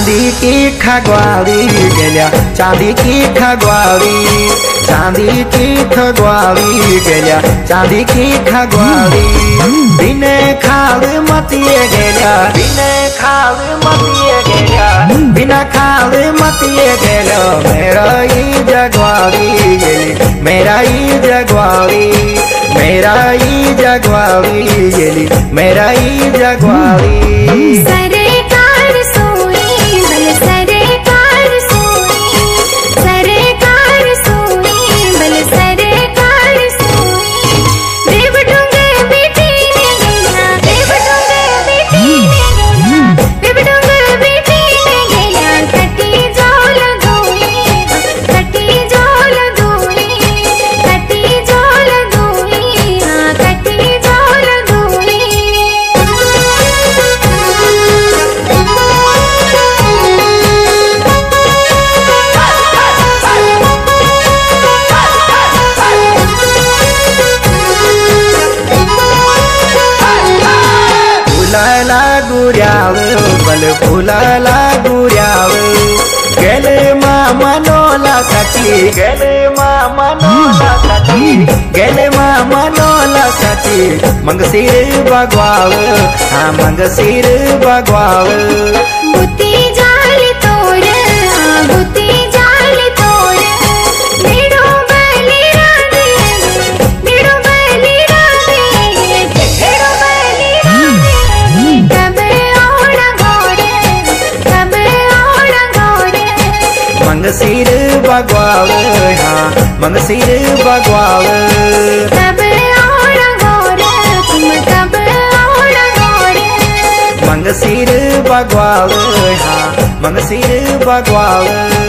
चांदी की खगवाली गेल्या चांदी की खगवाली चांदी की खगवाली गेल्या चांदी की खगवाली बिने खाल मतिये गेल्या बिने खाल मतिये गेल्या बिना खाल मतिये गेल्या मेरा ही जगवाली गेली मेरा ही जगवाली मेरा ही जगवाली गेली मेरा ही जगवाली सरकार सोई बल सरकार सोई सरकार सोई बल सरकार सोई देव डूंगे बेटी ने गया देव डूंगे बेटी ने गया देव डूंगे बेटी ने गया कटी जोल धोई कटी जोल धोई कटी जोल धोई हाँ कटी जोल धोई फुलाला गुऱ्याव बल फुलाला गुऱ्याव गेले मामनोला साठी गेले मामनोला साठी गेले मामनोला साठी मंगसिर बगवाव हाँ मंगसिर बगवाव बुती जाली तोर हाँ बुती जाली तोर निडो बली राधे निडो बली राधे निडो बली राधे कब ओड़ा घोड़े कब ओड़ा घोड़े मंगसिर बगवाव हाँ मंगसिर बगवाव कब ओड़ा घोड़े तुम कब ओड़ा घोड़े मंगसिर बगवाव हाँ मंगसिर बगवाव